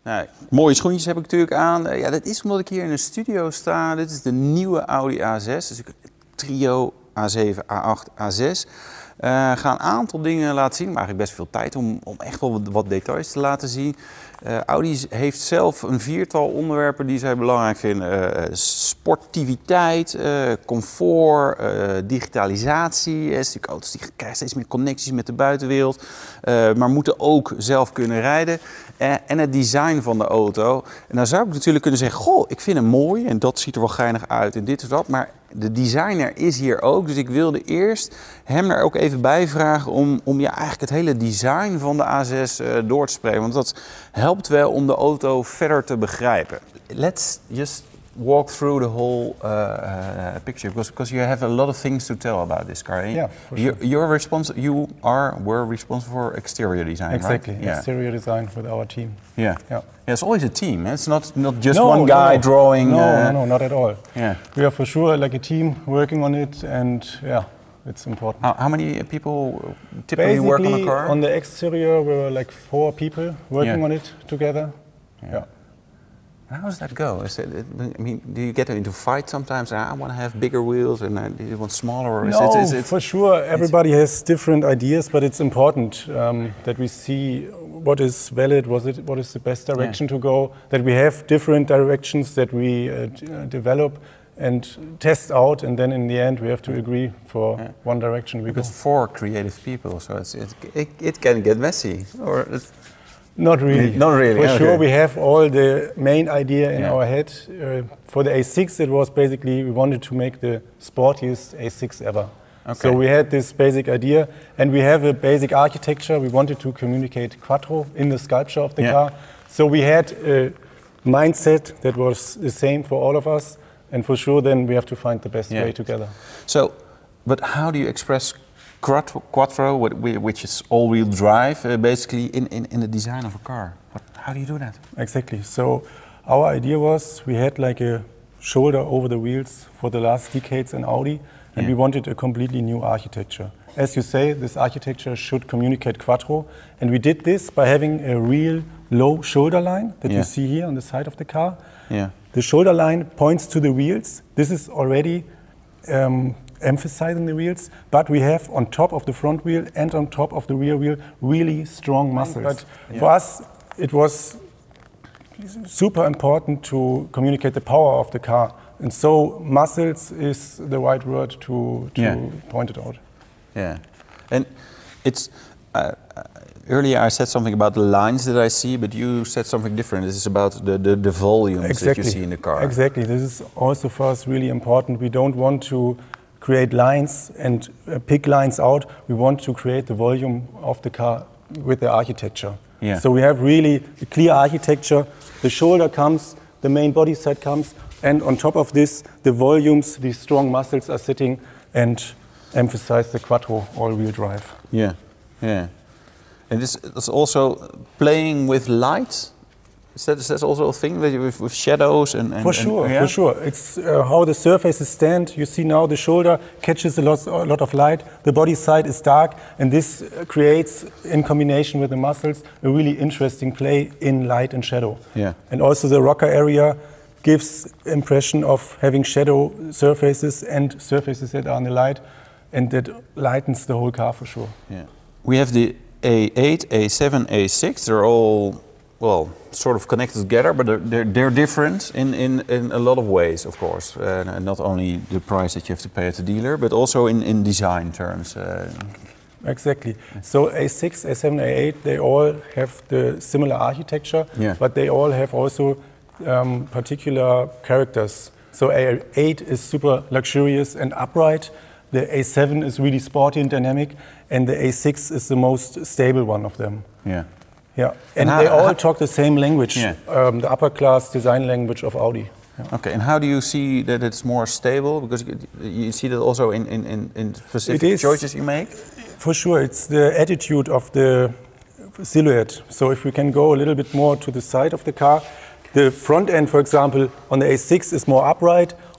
Nou, mooie schoentjes heb ik natuurlijk aan. Ja, dat is omdat ik hier in een studio sta. Dit is de nieuwe Audi A6. Dus ik trio A7, A8, A6. Ga een aantal dingen laten zien, maar eigenlijk best veel tijd om echt wel wat details te laten zien. Audi heeft zelf een viertal onderwerpen die zij belangrijk vinden. Sportiviteit, comfort, digitalisatie. Auto's die krijgen steeds meer connecties met de buitenwereld, maar moeten ook zelf kunnen rijden. En het design van de auto. En dan zou ik natuurlijk kunnen zeggen, goh, ik vind hem mooi en dat ziet er wel geinig uit en dit of dat. Maar de designer is hier ook, dus ik wilde eerst hem er ook even bij vragen om ja, eigenlijk het hele design van de A6 door te spreken. Want dat helpt wel om de auto verder te begrijpen. Let's just walk through the whole picture because you have a lot of things to tell about this car. Yeah, for sure. Were responsible for exterior design, exactly, right? Exterior design with our team. Yeah. Yeah. Yeah, it's always a team. It's not just one guy drawing. No, not at all. Yeah. We are for sure like a team working on it, and yeah, it's important. How many people typically work on a car? On the exterior, we were like 4 people working on it together. Yeah. How does that go? Do you get into fights sometimes? I want to have bigger wheels, and do you want smaller? Or no, for sure. Everybody has different ideas, but it's important that we see what is valid, what is the best direction to go, that we have different directions that we develop and test out, and then in the end we have to agree for one direction we go. It's 4 creative people, so it can get messy. Or not really. Not really. For sure, we have all the main idea in our head. For the A6, it was basically we wanted to make the sportiest A6 ever. Okay. So we had this basic idea, and we have a basic architecture. We wanted to communicate Quattro in the sculpture of the car. So we had a mindset that was the same for all of us, and for sure then we have to find the best way together. So, but how do you express Quattro, which is all-wheel drive, basically in the design of a car? How do you do that? Exactly. So our idea was we had like a shoulder over the wheels for the last decades in Audi, and we wanted a completely new architecture. As you say, this architecture should communicate Quattro, and we did this by having a real low shoulder line that you see here on the side of the car. Yeah. The shoulder line points to the wheels. This is already emphasizing the wheels, but we have on top of the front wheel and on top of the rear wheel really strong muscles. But for us, it was super important to communicate the power of the car. And so muscles is the right word to point it out. Yeah, and it's earlier I said something about the lines that I see, but you said something different. This is about the volumes that you see in the car. Exactly. This is also for us really important. We don't want to create lines and pick lines out. We want to create the volume of the car with the architecture. Yeah. So we have really a clear architecture. The shoulder comes, the main body set comes, and on top of this, the volumes, these strong muscles are sitting and emphasize the Quattro all-wheel drive. Yeah, yeah. And this is also playing with light. Is that also a thing with shadows and for sure, for sure. It's how the surfaces stand. You see now the shoulder catches a lot of light. The body side is dark, and this creates, in combination with the muscles, a really interesting play in light and shadow. Yeah. And also the rocker area gives impression of having shadow surfaces and surfaces that are in the light, and that lightens the whole car for sure. Yeah. We have the A8, A7, A6. They're all, well, sort of connected together, but they're different in a lot of ways, of course. Not only the price that you have to pay at the dealer, but also in design terms. Exactly. So A6, A7, A8, they all have the similar architecture, but they all have also particular characters. So A8 is super luxurious and upright. The A7 is really sporty and dynamic, and the A6 is the most stable one of them. Yeah. Yeah, and they all talk the same language, the upper class design language of Audi. Yeah. Okay, and how do you see that it's more stable? Because you see that also in specific choices you make? For sure, it's the attitude of the silhouette. So if we can go a little bit more to the side of the car, the front end, for example, on the A6 is more upright.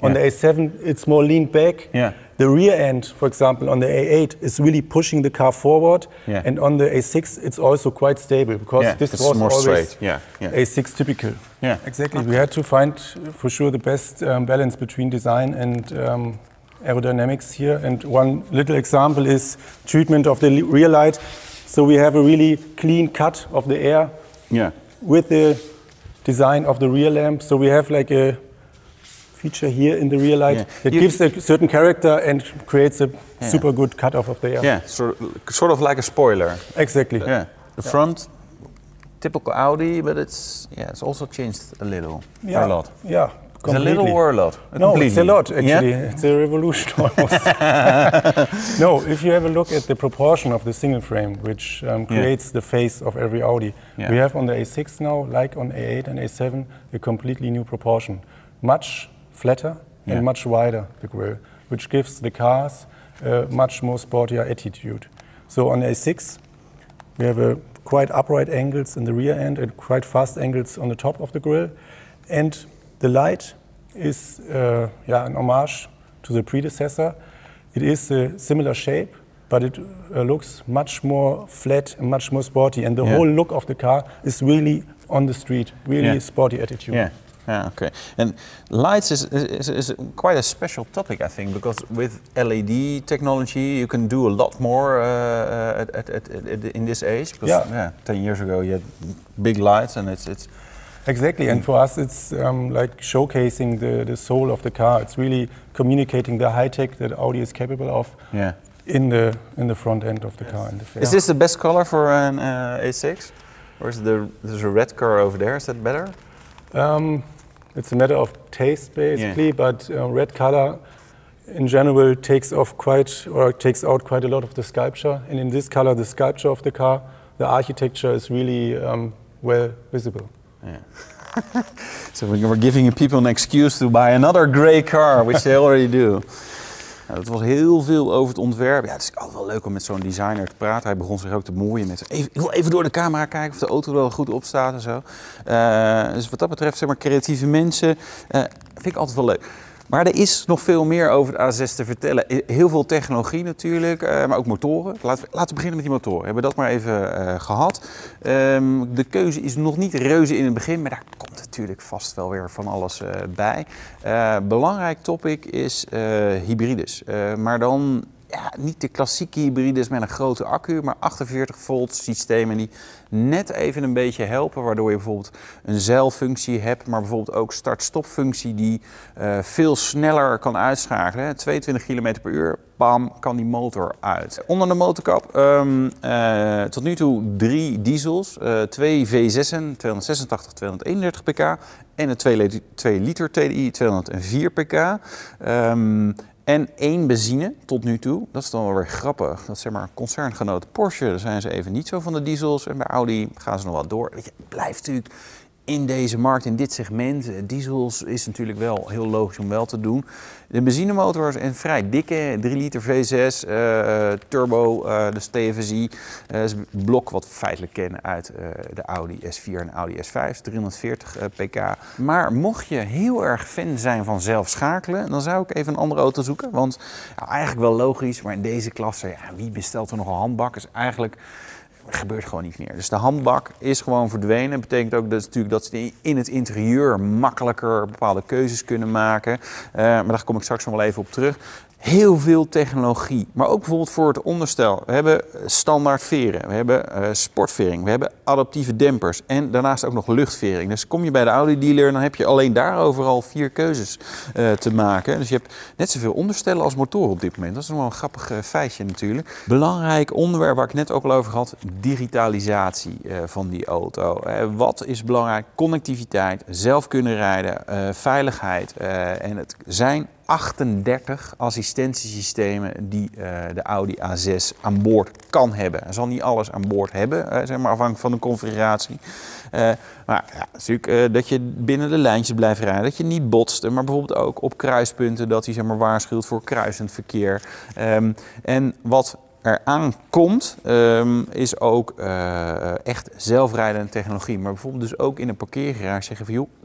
On the A7, it's more leaned back. Yeah. The rear end, for example, on the A8 is really pushing the car forward. Yeah. And on the A6, it's also quite stable because this was more always straight. Yeah. A6 typical. Yeah. Exactly. We had to find, for sure, the best balance between design and aerodynamics here. And one little example is treatment of the rear light. So we have a really clean cut of the air with the design of the rear lamp. So we have like a feature here in the rear light that gives a certain character and creates a super good cut-off of the air. Yeah, sort of like a spoiler. Exactly. Yeah. The front, typical Audi, but it's also changed a little, a lot. Yeah. It's a little or a lot? No, it's a lot actually. It's a revolution almost. No, if you have a look at the proportion of the single frame, which creates the face of every Audi, we have on the A6 now, like on A8 and A7, a completely new proportion. Much flatter and much wider, the grille, which gives the cars a much more sportier attitude. So on the A6, we have quite upright angles in the rear end and quite fast angles on the top of the grille. And the light is an homage to the predecessor. It is a similar shape, but it looks much more flat and much more sporty. And the whole look of the car is really on the street, really sporty attitude. Yeah, okay. And lights is quite a special topic, I think, because with LED technology you can do a lot more in this age. Because 10 years ago you had big lights, and it's exactly. And for us, it's like showcasing the soul of the car. It's really communicating the high tech that Audi is capable of in the front end of the car. Is this the best color for an A6, or is there's a red car over there? Is that better? It's a matter of taste, basically, but red color in general takes out quite a lot of the sculpture. And in this color, the sculpture of the car, the architecture is really well visible. Yeah. So we're giving people an excuse to buy another grey car, which they already do. Het was heel veel over het ontwerp. Ja, het is altijd wel leuk om met zo'n designer te praten. Hij begon zich ook te moeien met ik wil even door de camera kijken of de auto er wel goed op staat en zo. Dus wat dat betreft, zeg maar, creatieve mensen, vind ik altijd wel leuk. Maar er is nog veel meer over de A6 te vertellen. Heel veel technologie natuurlijk, maar ook motoren. Laten we beginnen met die motoren. We hebben dat maar even gehad. De keuze is nog niet reuze in het begin, maar daar komt natuurlijk vast wel weer van alles bij. Belangrijk topic is hybrides. Maar dan niet de klassieke hybrides met een grote accu, maar 48 volt systemen die net even een beetje helpen, waardoor je bijvoorbeeld een zeilfunctie hebt, maar bijvoorbeeld ook start-stop functie die veel sneller kan uitschakelen. Hè. 22 km per uur, bam, kan die motor uit. Onder de motorkap tot nu toe 3 diesels, 2 V6'en, 286, 231 pk en een 2 liter TDI, 204 pk. En 1 benzine tot nu toe. Dat is dan wel weer grappig. Dat is, zeg maar, concerngenoot Porsche. Daar zijn ze even niet zo van de diesels. En bij Audi gaan ze nog wat door. Weet je, het blijft natuurlijk in deze markt, in dit segment. Diesels is natuurlijk wel heel logisch om wel te doen. De benzinemotor is een vrij dikke 3 liter V6, turbo, dus TFSI. Dat is een blok wat we feitelijk kennen uit de Audi S4 en Audi S5, 340 pk. Maar mocht je heel erg fan zijn van zelf schakelen, dan zou ik even een andere auto zoeken. Want eigenlijk wel logisch, maar in deze klasse, wie bestelt er nog een handbak? Is eigenlijk gebeurt gewoon niet meer. Dus de handbak is gewoon verdwenen. Dat betekent ook dat ze in het interieur makkelijker bepaalde keuzes kunnen maken. Maar daar kom ik straks nog wel even op terug. Heel veel technologie, maar ook bijvoorbeeld voor het onderstel. We hebben standaard veren, we hebben sportvering, we hebben adaptieve dempers en daarnaast ook nog luchtvering. Dus kom je bij de Audi dealer, dan heb je alleen daar overal 4 keuzes te maken. Dus je hebt net zoveel onderstellen als motoren op dit moment. Dat is nog wel een grappig feitje natuurlijk. Belangrijk onderwerp waar ik net ook al over had, digitalisatie van die auto. Wat is belangrijk? Connectiviteit, zelf kunnen rijden, veiligheid en het zijn 38 assistentiesystemen die de Audi A6 aan boord kan hebben. Hij zal niet alles aan boord hebben, zeg maar, afhankelijk van de configuratie. Maar natuurlijk dat je binnen de lijntjes blijft rijden, dat je niet botst. Maar bijvoorbeeld ook op kruispunten dat hij, zeg maar, waarschuwt voor kruisend verkeer. En wat eraan komt, is ook echt zelfrijdende technologie. Maar bijvoorbeeld dus ook in een parkeergarage zeggen van joh,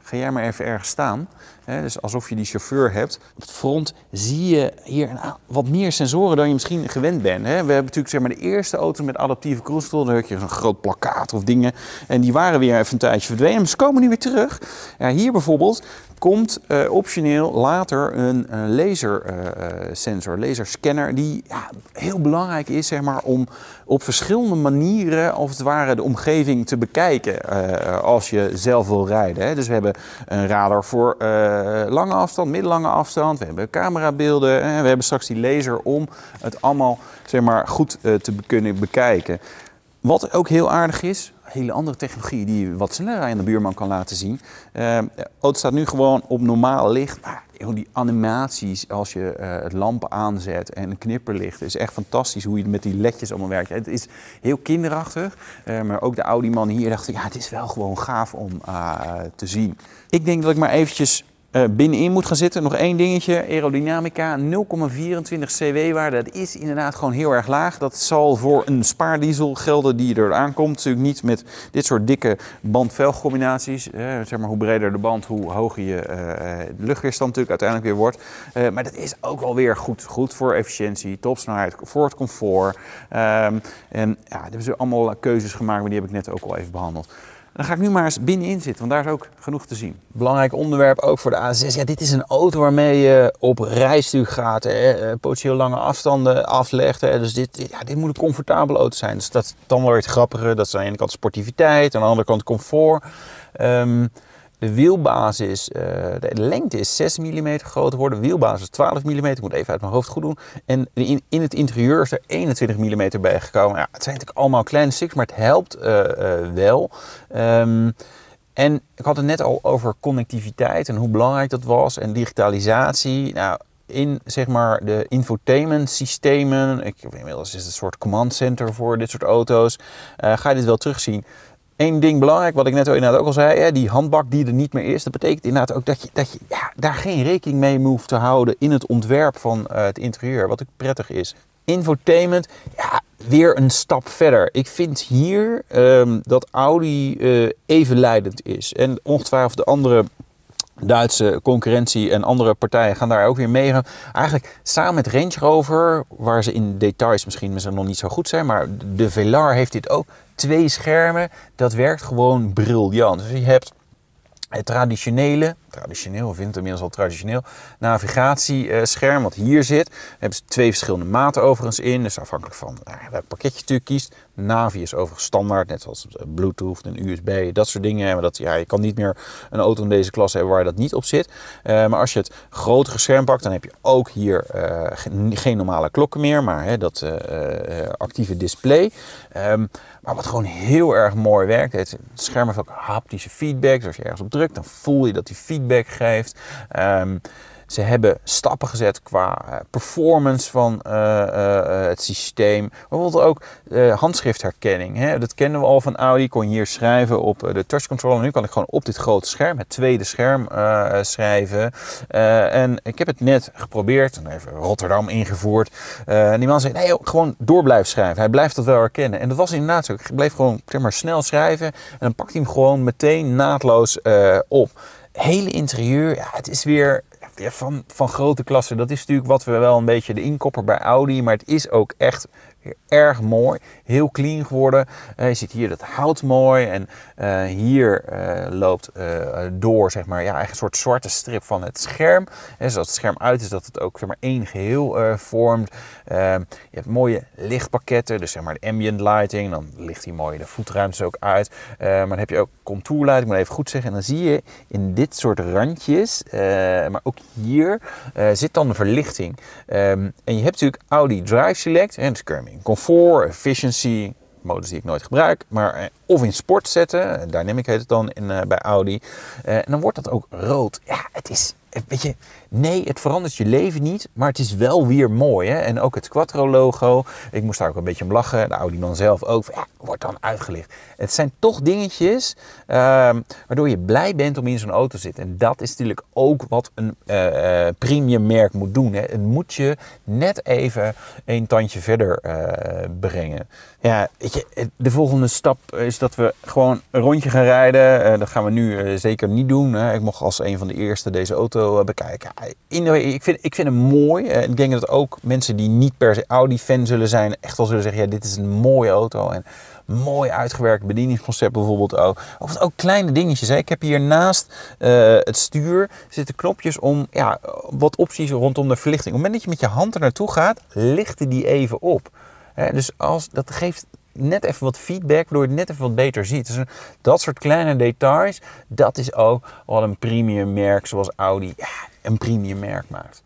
ga jij maar even ergens staan. Dus alsof je die chauffeur hebt. Op het front zie je hier wat meer sensoren dan je misschien gewend bent. We hebben natuurlijk zeg maar, de eerste auto met adaptieve cruise control. Dan heb je zo'n groot plakkaat of dingen. En die waren weer even een tijdje verdwenen. Maar ze komen nu weer terug. Hier bijvoorbeeld komt optioneel later een lasersensor, laserscanner. Die heel belangrijk is zeg maar, om op verschillende manieren als het ware de omgeving te bekijken. Als je zelf wil rijden. Dus we hebben een radar voor lange afstand, middellange afstand. We hebben camerabeelden. We hebben straks die laser om het allemaal zeg maar, goed te kunnen bekijken. Wat ook heel aardig is, hele andere technologie die je wat sneller aan de buurman kan laten zien. De auto staat nu gewoon op normaal licht. Maar die animaties als je het lampen aanzet en een knipperlicht is echt fantastisch hoe je met die ledjes allemaal werkt. Het is heel kinderachtig, maar ook de Audi-man hier dacht, ja, het is wel gewoon gaaf om te zien. Ik denk dat ik maar eventjes binnenin moet gaan zitten. Nog één dingetje, aerodynamica, 0,24 cw-waarde. Dat is inderdaad gewoon heel erg laag. Dat zal voor een spaardiesel gelden die er aankomt. Natuurlijk niet met dit soort dikke band-velgcombinaties. Zeg maar, hoe breder de band, hoe hoger je de luchtweerstand natuurlijk uiteindelijk weer wordt. Maar dat is ook wel weer goed voor efficiëntie, topsnelheid, voor het comfort. En ja, daar hebben ze allemaal keuzes gemaakt, maar die heb ik net ook al even behandeld. Dan ga ik nu maar eens binnenin zitten, want daar is ook genoeg te zien. Belangrijk onderwerp ook voor de A6. Ja, dit is een auto waarmee je op reisstuk gaat, potentieel lange afstanden aflegt. Dus dit moet een comfortabele auto zijn. Dus dat is dan wel weer het grappige. Dat is aan de ene kant sportiviteit, aan de andere kant comfort. De wielbasis, de lengte is 6 mm groter geworden. De wielbasis is 12 mm. Ik moet even uit mijn hoofd goed doen. En in het interieur is er 21 mm bij gekomen. Ja, het zijn natuurlijk allemaal kleine stukjes, maar het helpt wel. En ik had het net al over connectiviteit en hoe belangrijk dat was. En digitalisatie. Nou, in zeg maar de infotainment systemen. Inmiddels is het een soort command center voor dit soort auto's. Ga je dit wel terugzien. Eén ding belangrijk, wat ik net inderdaad ook al zei, die handbak die er niet meer is, dat betekent inderdaad ook dat je daar geen rekening mee hoeft te houden in het ontwerp van het interieur, wat ook prettig is. Infotainment, ja, weer een stap verder. Ik vind hier dat Audi even leidend is. En ongetwijfeld de andere Duitse concurrentie en andere partijen gaan daar ook weer mee. Eigenlijk samen met Range Rover, waar ze in details misschien nog niet zo goed zijn, maar de Velar heeft dit ook. 2 schermen, dat werkt gewoon briljant. Dus je hebt het traditioneel, ik vind het inmiddels al traditioneel, navigatiescherm wat hier zit. Daar hebben ze 2 verschillende maten overigens in. Dus afhankelijk van welk pakketje je natuurlijk kiest. Navi is overigens standaard, net zoals Bluetooth en USB, dat soort dingen. Maar je kan niet meer een auto in deze klasse hebben waar dat niet op zit. Maar als je het grotere scherm pakt, dan heb je ook hier geen normale klokken meer, maar dat actieve display. Maar wat gewoon heel erg mooi werkt, het scherm heeft ook haptische feedback. Dus als je ergens op drukt, dan voel je dat die feedback geeft. Ze hebben stappen gezet qua performance van het systeem. Bijvoorbeeld ook handschriftherkenning. Dat kennen we al van Audi. Kon je hier schrijven op de touchcontroller. Nu kan ik gewoon op dit grote scherm, het tweede scherm, schrijven. En ik heb het net geprobeerd. En even Rotterdam ingevoerd. En die man zei, nee joh, gewoon door blijven schrijven. Hij blijft dat wel herkennen. En dat was inderdaad zo. Ik bleef gewoon snel schrijven. En dan pakt hij hem gewoon meteen naadloos op. Hele interieur, ja, het is weer van grote klasse. Dat is natuurlijk wat we wel een beetje de inkopper bij Audi, maar het is ook echt erg mooi, heel clean geworden. Je ziet hier dat hout mooi en hier loopt door zeg maar, eigenlijk een soort zwarte strip van het scherm. Zoals het scherm uit is, dat het ook zeg maar, één geheel vormt. Je hebt mooie lichtpakketten, dus zeg maar de ambient lighting. Dan ligt hier mooi de voetruimtes ook uit. Maar dan heb je ook contourlighting, ik moet even goed zeggen. En dan zie je in dit soort randjes, maar ook hier zit dan de verlichting. En je hebt natuurlijk Audi Drive Select. En dus kun je in comfort, efficiency, modus die ik nooit gebruik, maar of in sport zetten, dynamic heet het dan bij Audi. En dan wordt dat ook rood. Ja, weet je, nee, het verandert je leven niet, maar het is wel weer mooi. Hè? En ook het Quattro-logo, ik moest daar ook een beetje om lachen. De Audi man zelf ook, wordt dan uitgelicht. Het zijn toch dingetjes waardoor je blij bent om in zo'n auto te zitten. En dat is natuurlijk ook wat een premium merk moet doen. Hè? Het moet je net even een tandje verder brengen. Ja, weet je, de volgende stap is dat we gewoon een rondje gaan rijden. Dat gaan we nu zeker niet doen. Hè? Ik mocht als een van de eerste deze auto bekijken. Ik vind hem mooi. Ik denk dat ook mensen die niet per se Audi-fan zullen zijn, echt wel zullen zeggen, ja, dit is een mooie auto. En mooi uitgewerkt bedieningsconcept bijvoorbeeld ook. Of ook kleine dingetjes. Hè. Ik heb hier naast het stuur zitten knopjes om wat opties rondom de verlichting. Op het moment dat je met je hand er naartoe gaat, lichten die even op. Dus dat geeft net even wat feedback, waardoor je het net even wat beter ziet. Dus dat soort kleine details, dat is ook wat een premium merk zoals Audi een premium merk maakt.